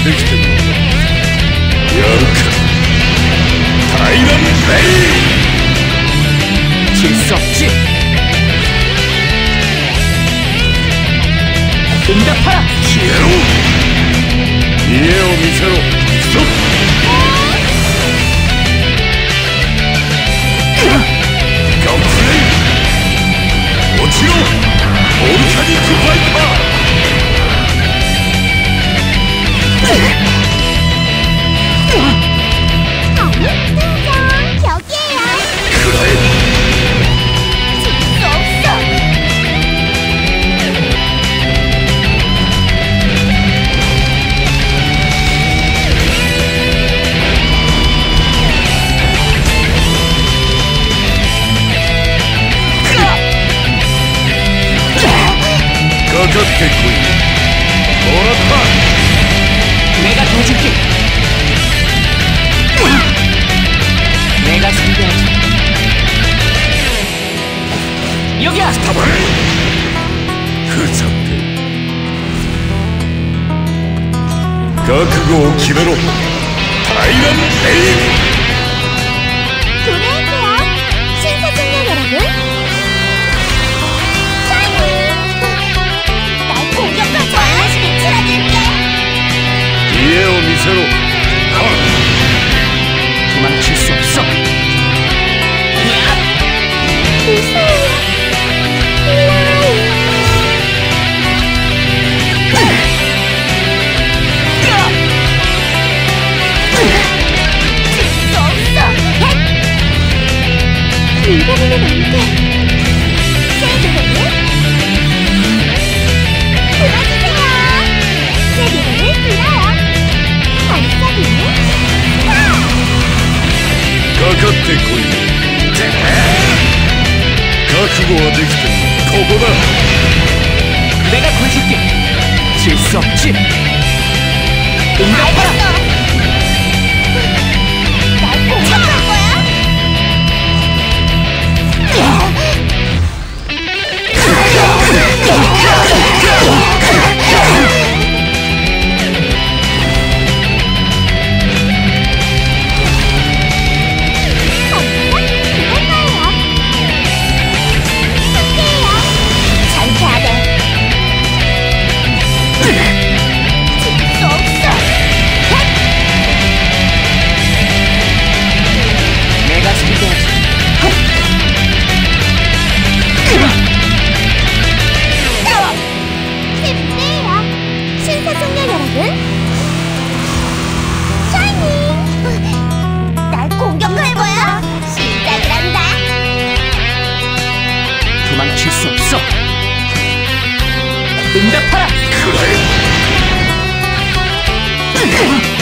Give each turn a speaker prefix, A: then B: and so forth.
A: できてるのか。やるか。タイランレイ。
B: 질 수 없지. 응답하라.
A: 消えろ。家を見せろ。ストップ。ガンプレイ。落ちろ。オルカニックファイター。かかってこい。もらった。
B: 내가 도와줄게. 내가 상대하지. 여기야.
A: ふざって覚悟を決めろ。タイランレイ。
C: 도래할게요. 신사숙녀 여러분. 날 공격하지 않으시게 치러줄게.
A: 家を見せろ。
B: 도망칠 수 없어.
C: 무서워. 밀어보면 안 돼. 세비를 도와주세요. 세비를 빌어요. 반짝이는
A: かかってこい。覚悟はできてる。ここだ。
B: 내가 구해줄게. 질 수 없지. 응답하라.
C: 날 공격할 거야?
B: 내가 상대하지.
C: 힘내요. 신사숙녀 여러분. 샤이닝. 날 공격할 거야? 시작을 한다.
B: 도망칠 수 없어. 응답하라.
A: 그래.